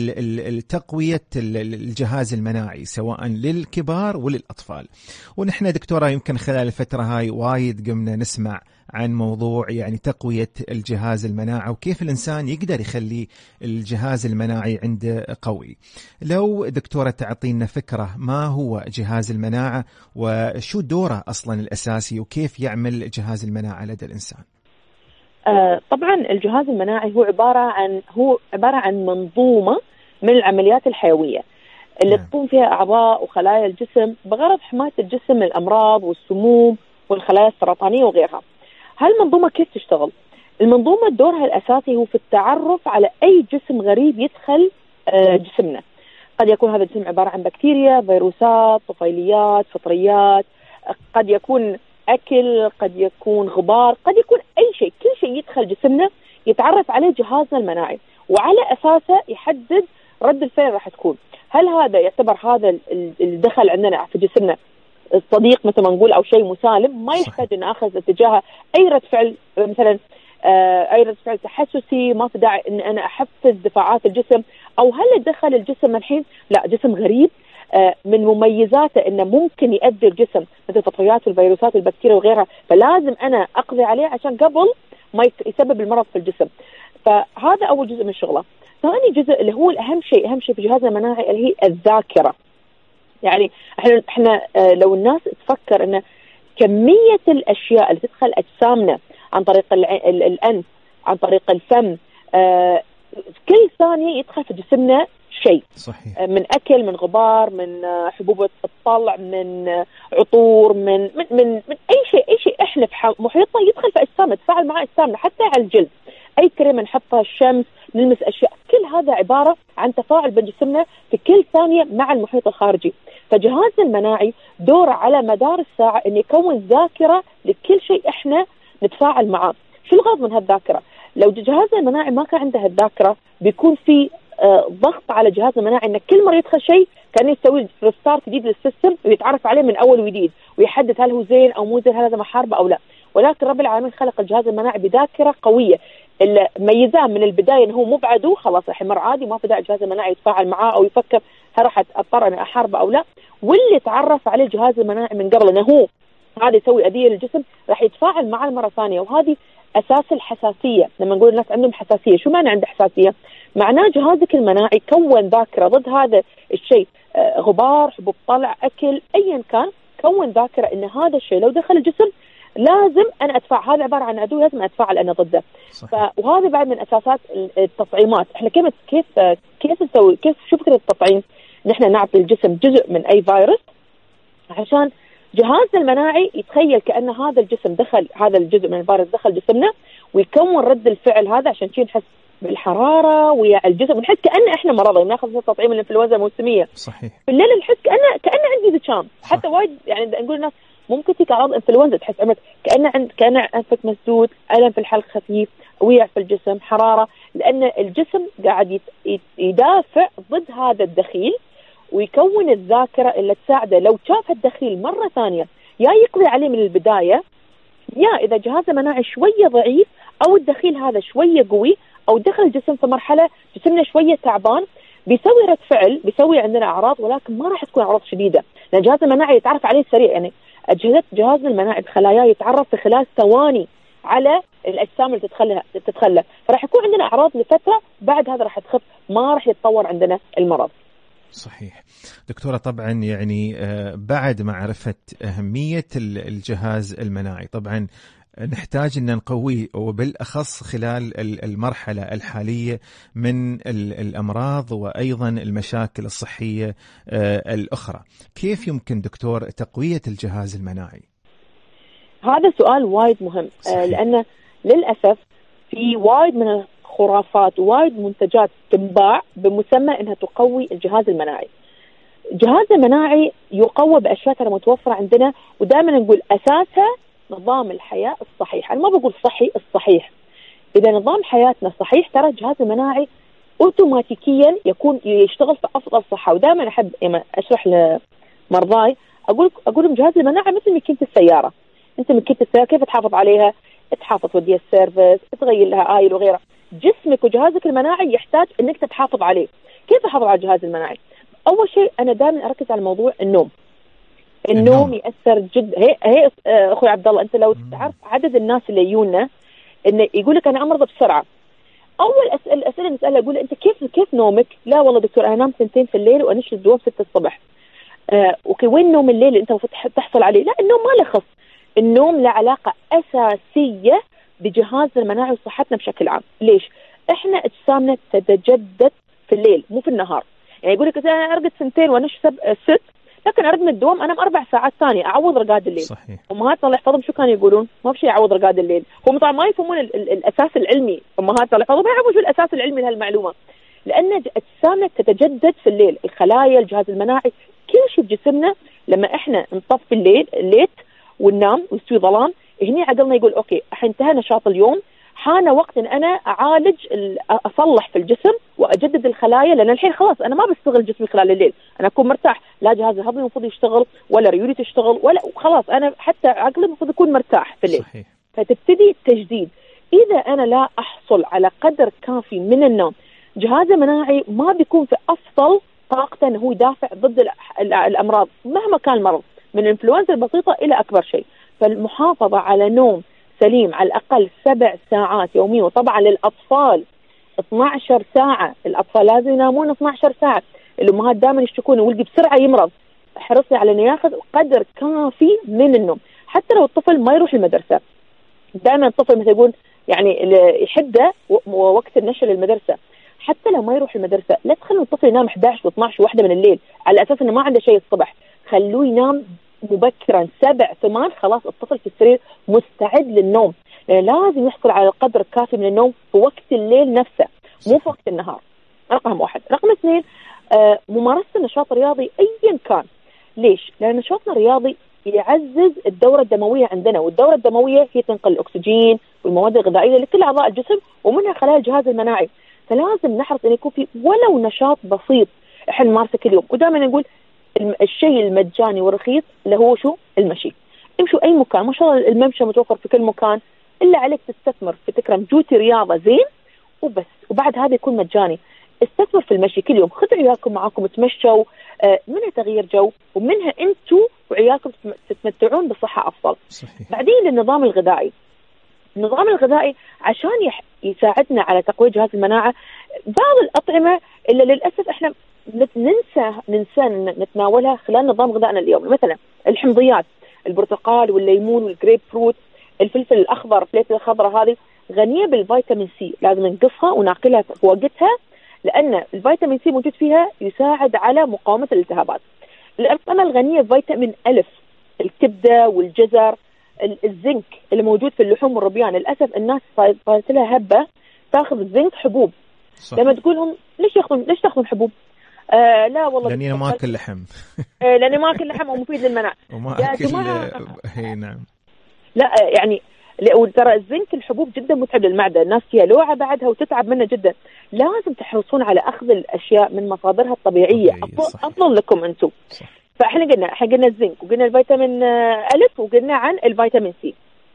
[SPEAKER 2] تقوية الجهاز المناعي سواء للكبار وللأطفال. ونحن دكتورة يمكن خلال الفترة هاي وايد قمنا نسمع عن موضوع يعني تقوية الجهاز المناعي وكيف الإنسان يقدر يخلي الجهاز المناعي عنده قوي. لو دكتورة تعطينا فكرة ما هو جهاز المناعة وشو دوره أصلا الأساسي وكيف يعمل جهاز المناعة لدى الإنسان؟
[SPEAKER 5] طبعا الجهاز المناعي هو عبارة عن منظومة من العمليات الحيوية اللي تقوم فيها أعضاء وخلايا الجسم بغرض حماية الجسم من الأمراض والسموم والخلايا السرطانية وغيرها. هالمنظومة كيف تشتغل؟ المنظومة دورها الأساسي هو في التعرف على أي جسم غريب يدخل جسمنا. قد يكون هذا الجسم عبارة عن بكتيريا، فيروسات، طفيليات، فطريات، قد يكون أكل، قد يكون غبار، قد يكون أي شيء. كل شيء يدخل جسمنا يتعرف عليه جهازنا المناعي، وعلى أساسه يحدد رد الفعل راح تكون. هل هذا يعتبر هذا اللي دخل عندنا في جسمنا الصديق مثل ما نقول أو شيء مسالم ما يحتاج أن أخذ اتجاهه أي رد فعل، مثلا أي رد فعل تحسسي، ما في داعي أن أنا أحفز دفاعات الجسم. أو هل دخل الجسم الحين لا جسم غريب من مميزاته أنه ممكن يؤذي الجسم مثل الفطريات والفيروسات والبكتيريا وغيرها، فلازم أنا أقضي عليه عشان قبل ما يسبب المرض في الجسم. فهذا أول جزء من الشغلة. ثاني جزء اللي هو الأهم شيء في جهازنا المناعي اللي هي الذاكرة. يعني احنا لو الناس تفكر ان كمية الاشياء اللي تدخل اجسامنا عن طريق الانف، عن طريق الفم، كل ثانية يدخل في جسمنا شيء. صحيح. من اكل، من غبار، من حبوب الطلع، من عطور، من اي شيء احنا في محيطنا يدخل في اجسامنا، تفاعل مع اجسامنا، حتى على الجلد. اي كريم نحطها، الشمس، نلمس اشياء، كل هذا عباره عن تفاعل بين جسمنا في كل ثانيه مع المحيط الخارجي. فجهازنا المناعي دوره على مدار الساعه انه يكون ذاكره لكل شيء احنا نتفاعل معاه. شو الغرض من هالذاكره؟ لو جهازنا المناعي ما كان عنده هالذاكره بيكون في ضغط على جهازنا المناعي انه كل مره يدخل شيء كان يسوي ريستارت جديد للسيستم ويتعرف عليه من اول وجديد ويحدد هل هو زين او مو زين، هل هذا محاربه او لا. ولكن رب العالمين خلق الجهاز المناعي بذاكره قويه اللي ميزاه من البدايه انه هو مو بعدو خلاص راح يمر عادي، ما في داعي الجهاز المناعي يتفاعل معاه او يفكر هل راح اضطر اني احاربه او لا. واللي تعرف عليه الجهاز المناعي من قبل انه هو هذا يسوي اذيه للجسم راح يتفاعل معاه مره ثانيه. وهذه اساس الحساسيه. لما نقول الناس عندهم حساسيه، شو معنى عنده حساسيه؟ معناه جهازك المناعي كون ذاكره ضد هذا الشيء، غبار، حبوب طلع، اكل، ايا كان، كون ذاكره ان هذا الشيء لو دخل الجسم لازم انا ادفع، هذا عباره عن عدو لازم ادفع انا ضده. وهذا بعد من اساسات التطعيمات. احنا كيف نسوي، شو فكره التطعيم؟ نحن نعطي الجسم جزء من اي فيروس عشان جهازنا المناعي يتخيل كأن هذا الجسم دخل، هذا الجزء من الفيروس دخل جسمنا ويكون رد الفعل هذا عشان شي نحس بالحرارة ويا الجسم ونحس كأن احنا مرضى. ناخذ تطعيم الانفلونزا الموسمية صحيح في الليل نحس كأن عندي زكام. حتى وايد يعني نقول الناس ممكن تيجي اعراض انفلونزا تحس عمرك كأن انفك مسدود، الم في الحلق خفيف، ويع في الجسم، حرارة، لأن الجسم قاعد يدافع ضد هذا الدخيل ويكون الذاكرة اللي تساعده لو شاف الدخيل مرة ثانية يا يقضي عليه من البداية، يا إذا جهاز المناعي شوية ضعيف أو الدخيل هذا شوية قوي أو دخل الجسم في مرحلة جسمنا شوية تعبان بيسوي رد فعل، بيسوي عندنا أعراض ولكن ما راح تكون أعراض شديدة، لأن جهاز المناعي يتعرف عليه سريع. يعني جهازنا المناعي بخلاياه يتعرف في خلال ثواني على الأجسام اللي تدخلها، فراح يكون عندنا أعراض لفترة، بعد هذا راح تخف، ما راح يتطور عندنا المرض.
[SPEAKER 2] صحيح دكتورة. طبعا يعني بعد معرفة أهمية الجهاز المناعي طبعا نحتاج أن نقويه، وبالأخص خلال المرحلة الحالية من الأمراض وأيضا المشاكل الصحية الأخرى. كيف يمكن دكتور تقوية الجهاز المناعي؟
[SPEAKER 5] هذا سؤال وايد مهم. لأن للأسف في وايد من الخرافات وايد منتجات تنباع بمسمى أنها تقوي الجهاز المناعي. الجهاز المناعي يقوى بأشياء ترى متوفرة عندنا، ودائما نقول أساسها نظام الحياة الصحيح. أنا ما بقول صحي، الصحيح. إذا نظام حياتنا صحيح ترى الجهاز المناعي أوتوماتيكيا يكون يشتغل في أفضل صحة. ودائما أحب أشرح لمرضاي أقول لهم جهاز المناعة مثل ماكينة السيارة. أنت ماكينة السيارة كيف تحافظ عليها؟ تحافظ توديها السيرفيس، تغير لها آيل وغيرها. جسمك وجهازك المناعي يحتاج أنك تحافظ عليه. كيف أحافظ على الجهاز المناعي؟ أول شيء أنا دائما أركز على موضوع النوم. النوم يأثر جدا. هي أخوي عبد الله، أنت لو تعرف عدد الناس اللي يجونا إنه يقول لك أنا أمرض بسرعة، أول أسئلة نسألها أقول أنت كيف نومك؟ لا والله دكتور أنا أنام 2 في الليل وأنشل الدوام 6 الصبح. أوكي، وين نوم الليل اللي أنت المفروض تحصل عليه؟ لا، النوم ما له خص. النوم له علاقة أساسية بجهاز المناعي وصحتنا بشكل عام. ليش؟ إحنا أجسامنا تتجدد في الليل مو في النهار. يعني يقول لك أنا أرقد 2 وأنشل 6، لكن أرقد من الدوام أنام 4 ساعات ثانية أعوض رقاد الليل.
[SPEAKER 2] صحيح.
[SPEAKER 5] أمهاتنا الله يحفظهم شو كانوا يقولون؟ ما في شيء يعوض رقاد الليل. هم طبعا ما يفهمون الأساس العلمي. أمهاتنا الله يحفظهم ما يعرفون شو الأساس العلمي لهالمعلومة. لأن أجسامنا تتجدد في الليل، الخلايا، الجهاز المناعي، كل شيء بجسمنا لما إحنا نطفي الليت وننام ويستوي ظلام، هني عقلنا يقول أوكي انتهى نشاط اليوم، حان وقت إن أنا أعالج أصلح في الجسم وأجدد الخلايا، لأن الحين خلاص أنا ما بستغل جسمي خلال الليل، أنا أكون مرتاح، لا جهاز الهضمي المفروض يشتغل ولا ريولي تشتغل ولا خلاص، أنا حتى عقلي المفروض يكون مرتاح في الليل. صحيح. فتبتدي التجديد. إذا أنا لا أحصل على قدر كافي من النوم، جهاز مناعي ما بيكون في أفضل طاقته أنه هو يدافع ضد الأمراض مهما كان المرض، من الإنفلونزا البسيطة إلى أكبر شيء. فالمحافظة على نوم سليم على الأقل 7 ساعات يوميا، وطبعا للأطفال 12 ساعة، الأطفال لازم ينامون 12 ساعة. الأمهات دائما يشتكون ولدي بسرعة يمرض، احرصي على أنه ياخذ قدر كافي من النوم. حتى لو الطفل ما يروح المدرسة، دائما الطفل مثل يقول يعني يحده وقت النشر للمدرسة، حتى لو ما يروح المدرسة لا تخلوا الطفل ينام 11 و12 و1 من الليل على أساس أنه ما عنده شيء الصبح. خلوه ينام مبكرا 7 8، خلاص الطفل في السرير مستعد للنوم. لازم يحصل على القدر الكافي من النوم في وقت الليل نفسه، مو في وقت النهار. رقم 1. رقم 2 ممارسة النشاط الرياضي أيا كان. ليش؟ لأن نشاطنا الرياضي يعزز الدورة الدموية عندنا، والدورة الدموية هي تنقل الأكسجين والمواد الغذائية لكل أعضاء الجسم ومنها خلايا الجهاز المناعي. فلازم نحرص أن يكون في ولو نشاط بسيط احنا نمارسه كل يوم. ودائما نقول الشيء المجاني والرخيص اللي هو شو؟ المشي. امشوا أي مكان، ما شاء الله الممشى متوفر في كل مكان، إلا عليك تستثمر في تكرم جوتي رياضة زين وبس، وبعد هذا يكون مجاني. استثمر في المشي كل يوم، خذوا عيالكم معاكم تمشوا، منها تغيير جو ومنها انتوا وعيالكم تتمتعون بصحة أفضل. صحيح. بعدين النظام الغذائي. النظام الغذائي عشان يساعدنا على تقوية جهاز المناعة، بعض الأطعمة اللي للأسف احنا ننسى نتناولها خلال نظام غذائنا اليوم، مثلا الحمضيات، البرتقال والليمون والجريب فروت، الفلفل الأخضر، الفلفل الخضراء هذه غنية بالفيتامين سي، لازم نقصها وناكلها في وقتها، لأن الفيتامين سي موجود فيها يساعد على مقاومة الالتهابات. الأطعمة الغنية بفيتامين ألف، الكبدة والجزر، الزنك اللي موجود في اللحوم والربيان. للأسف الناس صارت لها تاخذ الزنك حبوب. صح. لما تقولهم ليش تاخذون حبوب؟ لا والله
[SPEAKER 2] لأني ما أكل لحم.
[SPEAKER 5] لأني ما أكل لحم ومفيد للمناعة.
[SPEAKER 2] وما أكل هي نعم.
[SPEAKER 5] لا يعني ترى الزنك الحبوب جدا متعب للمعدة، الناس فيها لوعة بعدها وتتعب منه جدا. لازم تحرصون على أخذ الأشياء من مصادرها الطبيعية. أفضل لكم أنتم. فإحنا قلنا الزنك، وقلنا الفيتامين ألف، وقلنا عن الفيتامين سي.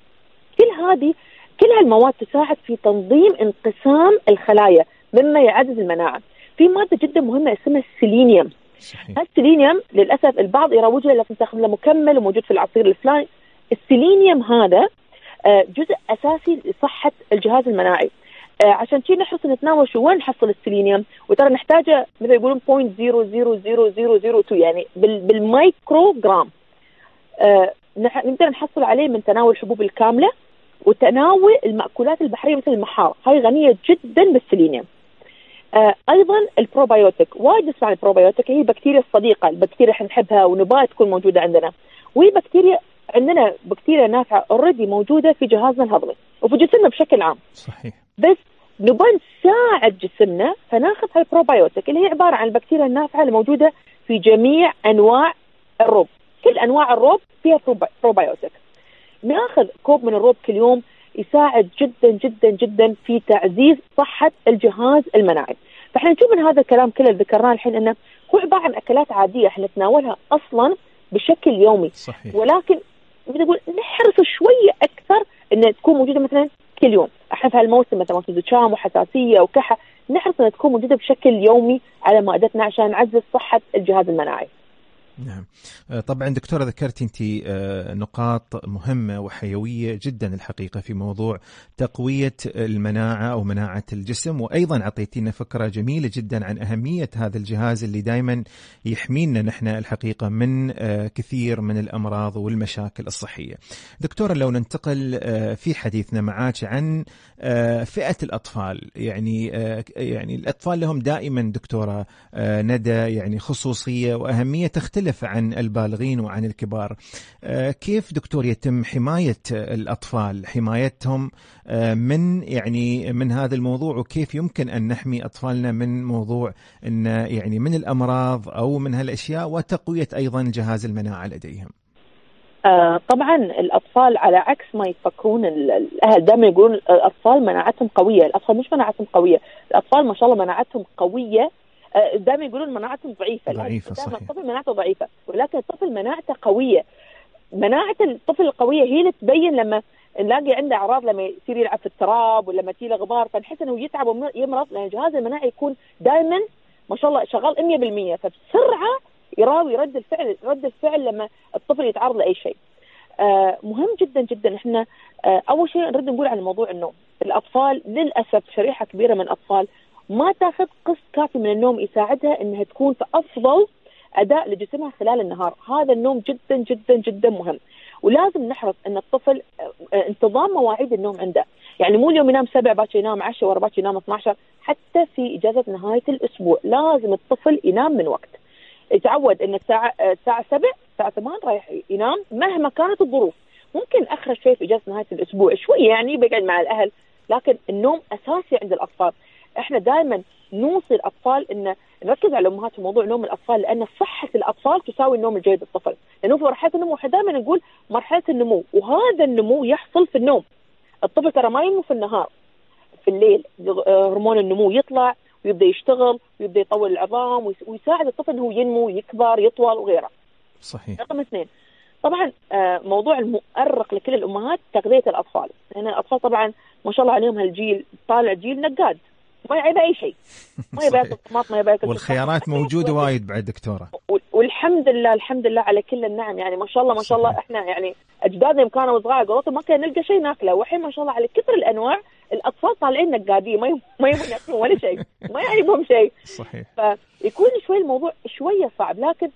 [SPEAKER 5] كل هالمواد تساعد في تنظيم انقسام الخلايا مما يعزز المناعة. في مادة جدا مهمة اسمها السيلينيوم. السيلينيوم للأسف البعض يروج له لكن تاخذ له مكمل وموجود في العصير الفلاني. السيلينيوم هذا جزء أساسي لصحة الجهاز المناعي. عشان شيء نحرص نتناول وين نحصل السيلينيوم، وترى نحتاجه مثل يقولون 0.00002 يعني بالمايكرو جرام. نقدر نحصل عليه من تناول الحبوب الكاملة وتناول المأكولات البحرية مثل المحار، هاي غنية جدا بالسيلينيوم. أيضا البروبايوتيك، وايد نسمع البروبايوتيك، هي بكتيريا الصديقة، البكتيريا احنا نحبها ونبغى تكون موجودة عندنا، وهي بكتيريا عندنا بكتيريا نافعه اوريدي موجوده في جهازنا الهضمي وفي جسمنا بشكل عام.
[SPEAKER 2] صحيح.
[SPEAKER 5] بس نبغى نساعد جسمنا فناخذ هالبروبايوتيك اللي هي عباره عن البكتيريا النافعه الموجوده في جميع انواع الروب. كل انواع الروب فيها بروبايوتيك. ناخذ كوب من الروب كل يوم يساعد جدا جدا جدا في تعزيز صحه الجهاز المناعي. فاحنا نشوف من هذا الكلام كله اللي ذكرناه الحين انه هو عباره عن اكلات عاديه احنا نتناولها اصلا بشكل يومي.
[SPEAKER 2] صحيح.
[SPEAKER 5] ولكن بنقول نحرص شويه اكثر انها تكون موجوده مثلا كل يوم. احنا في هالموسم مثلا موسم زكام وحساسيه وكحه نحرص انها تكون موجوده بشكل يومي على مائدتنا عشان نعزز صحه الجهاز المناعي.
[SPEAKER 2] نعم. طبعا دكتورة ذكرت أنت نقاط مهمة وحيوية جدا الحقيقة في موضوع تقوية المناعة أو مناعة الجسم، وأيضا أعطيتينا فكرة جميلة جدا عن أهمية هذا الجهاز اللي دايما يحمينا نحن الحقيقة من كثير من الأمراض والمشاكل الصحية. دكتورة لو ننتقل في حديثنا معاك عن فئة الأطفال، يعني الأطفال لهم دائما دكتورة ندى يعني خصوصية وأهمية تختلف عن البالغين وعن الكبار. كيف دكتور يتم حماية الأطفال، حمايتهم من هذا الموضوع، وكيف يمكن أن نحمي أطفالنا من موضوع إن يعني من الأمراض أو من هالأشياء، وتقوية أيضا جهاز المناعة لديهم؟
[SPEAKER 5] طبعا الأطفال على عكس ما يفكرون الأهل دائما يقولون الأطفال مناعتهم قوية. الأطفال مش مناعتهم قوية، الأطفال ما شاء الله مناعتهم قوية. دائما يقولون مناعتهم ضعيفة.
[SPEAKER 2] صحيح.
[SPEAKER 5] الطفل مناعته ضعيفة، ولكن الطفل مناعته قوية. مناعة الطفل القوية هي اللي تبين لما نلاقي عنده أعراض، لما يصير يلعب في التراب ولا تجي له غبار فنحس إنه يتعب ويمرض، لأن الجهاز المناعي يكون دائما ما شاء الله شغال 100%، فبسرعة يراوي رد الفعل لما الطفل يتعرض لأي شيء. مهم جدا جدا. احنا أول شيء نرد نقول عن موضوع النوم. الأطفال للأسف شريحة كبيرة من الأطفال ما تاخذ قسط كافي من النوم يساعدها انها تكون في افضل اداء لجسمها خلال النهار. هذا النوم جدا جدا جدا مهم، ولازم نحرص ان الطفل انتظام مواعيد النوم عنده. يعني مو اليوم ينام 7 باكر ينام 10 ورا باكر ينام 12. حتى في اجازه نهايه الاسبوع لازم الطفل ينام من وقت. يتعود ان الساعه 7 الساعه 8 رايح ينام مهما كانت الظروف. ممكن اخر شوي في اجازه نهايه الاسبوع شويه يعني بيقعد مع الاهل، لكن النوم اساسي عند الاطفال. احنا دائما نوصي الاطفال ان نركز على الامهات في موضوع نوم الاطفال، لان صحه الاطفال تساوي النوم الجيد للطفل. لانه في مرحله النمو احنا دائما نقول مرحله النمو، وهذا النمو يحصل في النوم. الطفل ترى ما ينمو في النهار، في الليل هرمون النمو يطلع ويبدا يشتغل ويبدا يطول العظام ويساعد الطفل انه ينمو يكبر يطول وغيره.
[SPEAKER 2] صحيح.
[SPEAKER 5] رقم 2 طبعا موضوع المؤرق لكل الامهات تغذيه الاطفال. لان الاطفال طبعا ما شاء الله عليهم هالجيل طالع جيل نقاد، ما يعيب اي شيء، ما يبي ياكل طماط، ما يبي ياكل،
[SPEAKER 2] والخيارات موجوده وايد بعد دكتوره.
[SPEAKER 5] والحمد لله الحمد لله على كل النعم. يعني ما شاء الله ما شاء الله احنا يعني اجدادنا يوم كانوا صغار قالوا ما كان نلقى شيء ناكله، والحين ما شاء الله على كثر الانواع الاطفال طالعين نقادين ما يبون ياكلون ولا شيء، ما يعيبهم شيء.
[SPEAKER 2] صحيح.
[SPEAKER 5] فيكون شوي الموضوع شويه صعب. لكن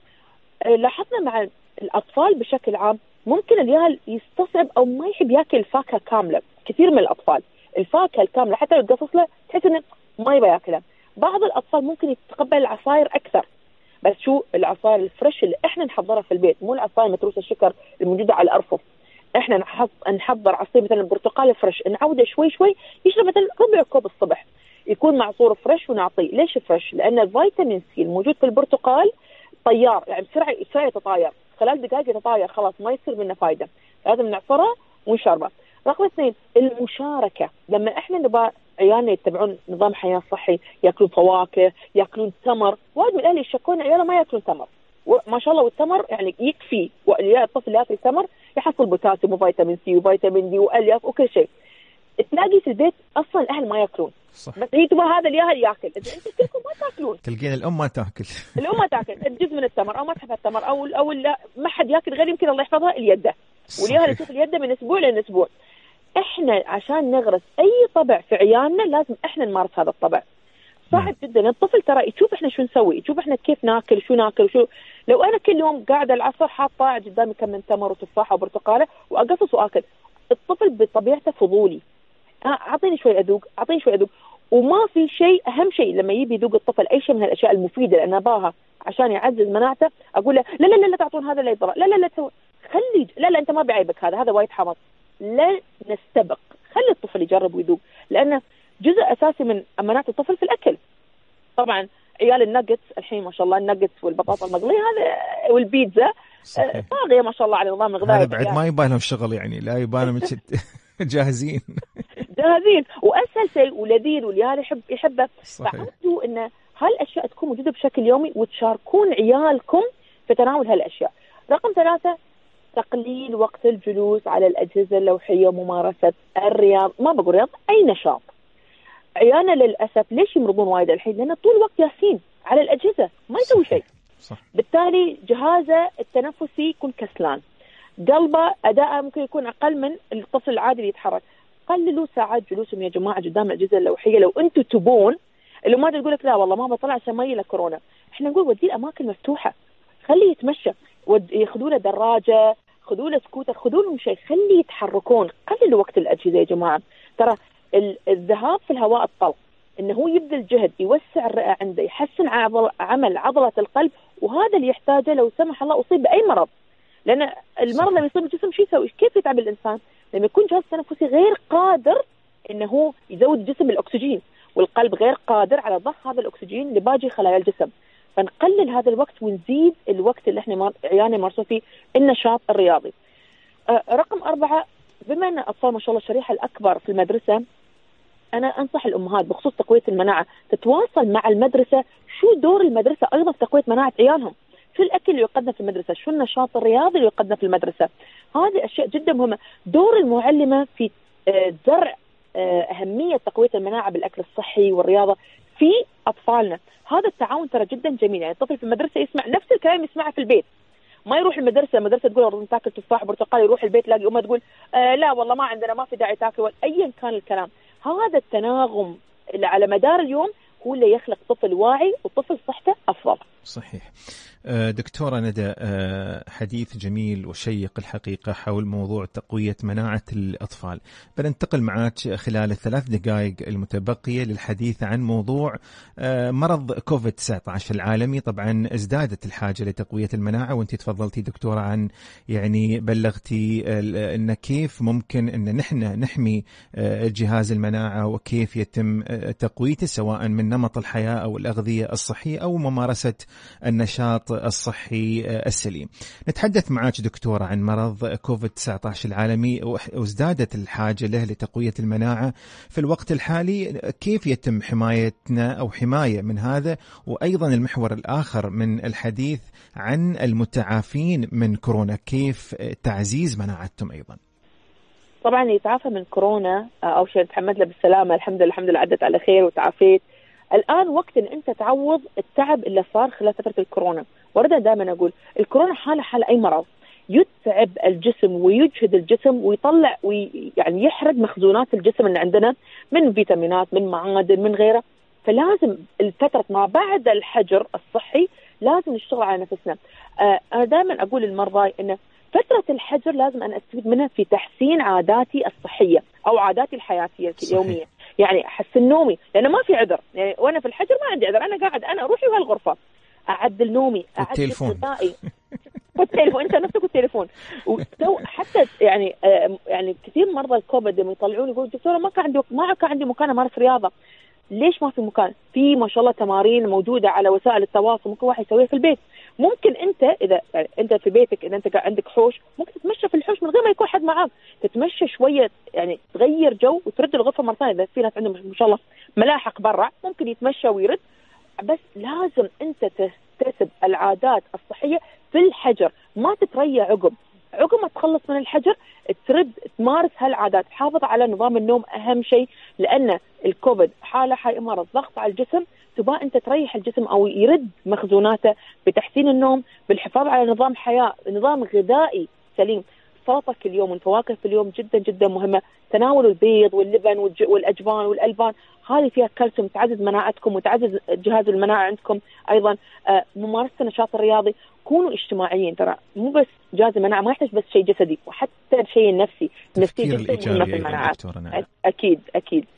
[SPEAKER 5] لاحظنا مع الاطفال بشكل عام ممكن اليال يستصعب او ما يحب ياكل الفاكهه كامله. كثير من الاطفال الفاكهه الكامله حتى لو تقصص له تحس انه ما يبغى ياكلها. بعض الاطفال ممكن يتقبل العصاير اكثر، بس شو العصاير الفريش اللي احنا نحضرها في البيت، مو العصاير متروسه الشكر الموجوده على الارفف. احنا نحضر عصير مثلا البرتقال فريش، نعوده شوي شوي يشرب مثلا ربع كوب الصبح، يكون معصور فريش ونعطيه. ليش فريش؟ لان الفيتامين سي الموجود في البرتقال طيار، يعني بسرعه يتطاير، خلال دقائق يتطاير خلاص ما يصير منه فايده. لازم نعصره ونشربه. رقم 2 المشاركه. لما احنا نبغى عيالنا يتبعون نظام حياه صحي، ياكلون فواكه، ياكلون تمر. وايد من الاهل يشكون عيالهم ما ياكلون تمر، ما شاء الله والتمر يعني يكفي الطفل ياكل تمر يحصل بوتاسيوم وفيتامين سي وفيتامين دي والياف وكل شيء. تلاقي في البيت اصلا الاهل ما ياكلون.
[SPEAKER 2] صح.
[SPEAKER 5] بس هي تبغى هذا الياهل ياكل، انتم كلكم ما تاكلون.
[SPEAKER 2] تلقين الام ما تاكل
[SPEAKER 5] الام ما تاكل جزء من التمر او ما تحب التمر او لا ما حد ياكل غير يمكن الله يحفظها اليده، والياهل تشوف اليده من اسبوع لاسبوع. احنا عشان نغرس اي طبع في عيالنا لازم احنا نمارس هذا الطبع. صعب جدا. الطفل ترى يشوف احنا شو نسوي، يشوف احنا كيف ناكل، شو ناكل وشو. لو انا كل يوم قاعده العصر حاطه قدامي كم من تمر وتفاحه وبرتقاله واقصص واكل، الطفل بطبيعته فضولي. اعطيني شوي ادوق، اعطيني شوي ادوق. وما في شيء اهم شيء لما يبي يذوق الطفل اي شيء من الاشياء المفيده اللي انا اباها عشان يعزز مناعته، اقول له لا لا لا تعطون هذا لا يضر، لا لا لا لا انت ما بعيبك، هذا وايد حمض، لا نستبق، خلي الطفل يجرب ويذوق، لأنه جزء أساسي من أمانات الطفل في الأكل. طبعا عيال الناجتس الحين ما شاء الله، الناجتس والبطاطا المقلية هذا والبيتزا طاغية ما شاء الله على نظام الغذائي.
[SPEAKER 2] هذا بعد ما يبان لهم شغل يعني، لا يبان لهم جاهزين
[SPEAKER 5] وأسهل شيء ولذيذ والعيال يحبه. فعودوا إن هالأشياء تكون موجودة بشكل يومي وتشاركون عيالكم في تناول هالأشياء. رقم 3 تقليل وقت الجلوس على الأجهزة اللوحية وممارسة الرياض، ما بقول رياض، أي نشاط. عيالنا للأسف ليش يمرضون وايد الحين؟ لأن طول الوقت جالسين على الأجهزة ما يسوي شيء. بالتالي جهازه التنفسي يكون كسلان، قلبه أداءه ممكن يكون أقل من الطفل العادي اللي يتحرك. قللوا ساعات جلوسهم يا جماعة قدام الأجهزة اللوحية. لو أنتم تبون، اللي ما تقول لك لا والله ما بطلع عشان ما يجي كورونا، احنا نقول وديه الأماكن مفتوحة، خليه يتمشى، ياخذوا له دراجة، خذوا له سكوتر، خذوا لهم شيء، خليه يتحركون. قللوا وقت الأجهزة يا جماعة. ترى الذهاب في الهواء الطلق، إنه هو يبذل جهد يوسع الرئة عنده، يحسن عمل عضلة القلب، وهذا اللي يحتاجه لو سمح الله أصيب بأي مرض. لأن المرض لما يصيب الجسم شو يسوي؟ كيف يتعب الإنسان؟ لما يكون جهاز تنفسي غير قادر إنه يزود الجسم بالأكسجين، والقلب غير قادر على ضخ هذا الأكسجين لباقي خلايا الجسم. فنقلل هذا الوقت ونزيد الوقت اللي احنا عيالنا يمارسون فيه النشاط الرياضي. رقم 4 بما أن الأطفال ما شاء الله الشريحة الأكبر في المدرسة، أنا أنصح الأمهات بخصوص تقوية المناعة تتواصل مع المدرسة. شو دور المدرسة أيضا في تقوية مناعة عيالهم؟ شو الأكل اللي يقدم في المدرسة؟ شو النشاط الرياضي اللي يقدم في المدرسة؟ هذه أشياء جدا مهمة. دور المعلمة في زرع أهمية تقوية المناعة بالأكل الصحي والرياضة في أطفالنا. هذا التعاون ترى جدا جميل. يعني الطفل في المدرسة يسمع نفس الكلام يسمعه في البيت، ما يروح المدرسة تقول تاكل تفاح برتقال، يروح البيت يلاقي أمه تقول لا والله ما عندنا، ما في داعي تاكل، أيا كان الكلام. هذا التناغم اللي على مدار اليوم هو اللي يخلق طفل واعي وطفل صحته أفضل.
[SPEAKER 2] صحيح. دكتورة ندى، حديث جميل وشيق الحقيقة حول موضوع تقوية مناعة الأطفال. بننتقل معك خلال ال3 دقائق المتبقية للحديث عن موضوع مرض كوفيد-19 العالمي. طبعا ازدادت الحاجة لتقوية المناعة، وانت تفضلتي دكتورة عن يعني بلغتي ان كيف ممكن ان نحن نحمي جهاز المناعة وكيف يتم تقويته سواء من نمط الحياة او الأغذية الصحية او ممارسة النشاط الصحي السليم. نتحدث معك دكتورة عن مرض كوفيد-19 العالمي وازدادت الحاجة له لتقوية المناعة في الوقت الحالي. كيف يتم حمايتنا أو حماية من هذا؟ وأيضا المحور الآخر من الحديث عن المتعافين من كورونا، كيف تعزيز مناعتهم أيضا؟
[SPEAKER 5] طبعا يتعافى من كورونا أو شيء تحمد له بالسلامة، الحمد لله عدت على خير وتعافيت. الآن وقت إن أنت تعوض التعب اللي صار خلال فترة الكورونا. وردنا دائما أقول الكورونا حالة أي مرض، يتعب الجسم ويجهد الجسم ويطلع يعني يحرق مخزونات الجسم اللي عندنا من فيتامينات، من معادن، من غيره. فلازم الفترة ما بعد الحجر الصحي لازم نشتغل على نفسنا. أنا دائما أقول للمرضى إن فترة الحجر لازم أن أستفيد منها في تحسين عاداتي الصحية أو عاداتي الحياتية اليومية. يعني أحسن نومي، لأنه ما في عذر. يعني وأنا في الحجر ما عندي عذر، أنا قاعد أنا روحي وهالغرفة، أعدل نومي، أعدل غذائي والتليفون، أنت نفسك والتليفون. حتى يعني كثير مرضى الكوفيد لما يطلعون يقولوا دكتورة ما كان عندي مكان أمارس رياضة. ليش ما في مكان؟ في ما شاء الله تمارين موجودة على وسائل التواصل ممكن واحد يسويها في البيت. ممكن أنت إذا يعني أنت في بيتك، إذا أنت عندك حوش، ممكن تتمشى في الحوش من غير ما يكون حد معاك، تتمشى شوية يعني تغير جو وترد الغرفة مرة ثانية. إذا في ناس عندهم ما شاء الله ملاحق برا ممكن يتمشى ويرد. بس لازم أنت تكتسب العادات الصحية في الحجر، ما تتريى عقب ما تخلص من الحجر ترد تمارس هالعادات. حافظ على نظام النوم أهم شيء، لأن الكوفيد حالة مرض ضغط على الجسم، تبقى أنت تريح الجسم أو يرد مخزوناته بتحسين النوم، بالحفاظ على نظام حياة، نظام غذائي سليم. سلطة كل يوم والفواكه في اليوم جدا جدا مهمة. تناول البيض واللبن والأجبان والألبان، هذه فيها كالسيوم تعزز مناعتكم وتعزز جهاز المناعة عندكم. أيضا ممارسة النشاط الرياضي. كونوا اجتماعيين، ترى مو بس جهاز المناعة ما يحتاج بس شيء جسدي، وحتى الشيء النفسي
[SPEAKER 2] تفكير
[SPEAKER 5] جدا مهم في المناعة.
[SPEAKER 2] نعم.
[SPEAKER 5] أكيد.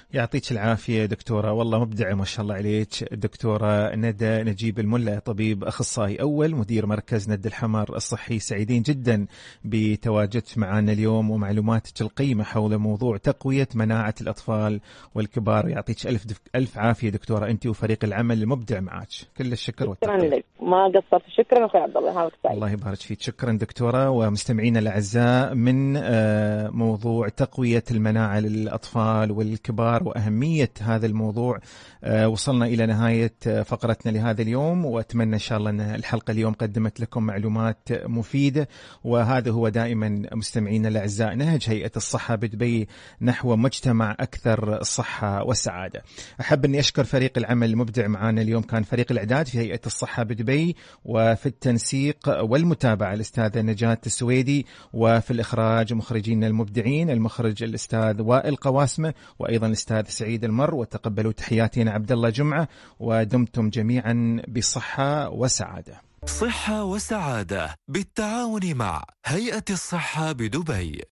[SPEAKER 2] يعطيك العافية دكتورة، والله مبدعة ما شاء الله عليك. دكتورة ندى نجيب الملا، طبيب أخصائي أول مدير مركز ند الحمر الصحي، سعيدين جدا بتواجدك معنا اليوم ومعلوماتك القيمة حول موضوع تقوية مناعة الأطفال والكبار. يعطيك ألف عافية دكتورة، أنت وفريق العمل المبدع معك، كل الشكر والتقدير.
[SPEAKER 5] شكرا لك، ما قصرت. شكرا أخوي عبد الله.
[SPEAKER 2] الله يبارك فيك. شكرا دكتورة. ومستمعينا الأعزاء، من موضوع تقوية المناعة للأطفال والكبار وأهمية هذا الموضوع وصلنا إلى نهاية فقرتنا لهذا اليوم، وأتمنى إن شاء الله أن الحلقة اليوم قدمت لكم معلومات مفيدة. وهذا هو دائما مستمعينا الأعزاء نهج هيئة الصحة بدبي نحو مجتمع أكثر صحة وسعادة. أحب أني أشكر فريق العمل المبدع معنا اليوم، كان فريق الإعداد في هيئة الصحة بدبي، وفي التنسيق والمتابعة الأستاذة نجاة السويدي، وفي الإخراج مخرجين المبدعين، المخرج الأستاذ وائل قواسمة، وأيضا الأستاذ سعيد المر. وتقبلوا تحياتنا عبد الله جمعة، ودمتم جميعا بصحة وسعادة.
[SPEAKER 1] صحة وسعادة بالتعاون مع هيئة الصحة بدبي.